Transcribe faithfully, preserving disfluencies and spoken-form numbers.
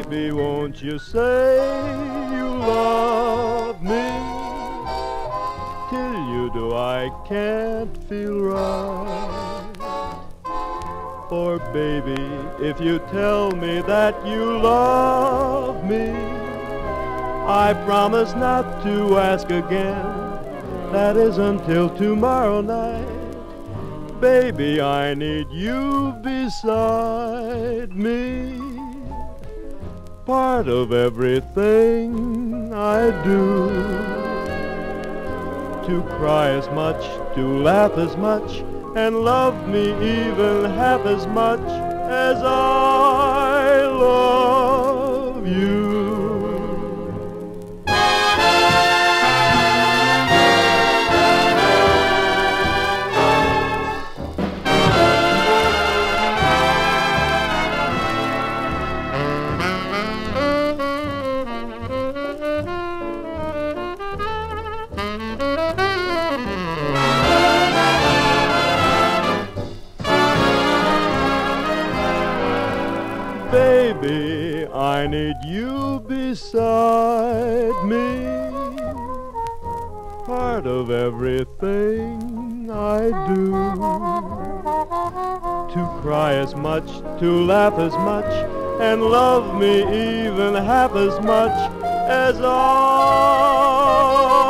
Baby, won't you say you love me? Till you do, I can't feel right. For baby, if you tell me that you love me, I promise not to ask again. That is until tomorrow night. Baby, I need you beside me. Part of everything I do. To cry as much, to laugh as much, and love me even half as much as I love you. Baby, I need you beside me. Part of everything I do. To cry as much, to laugh as much, and love me even half as much as I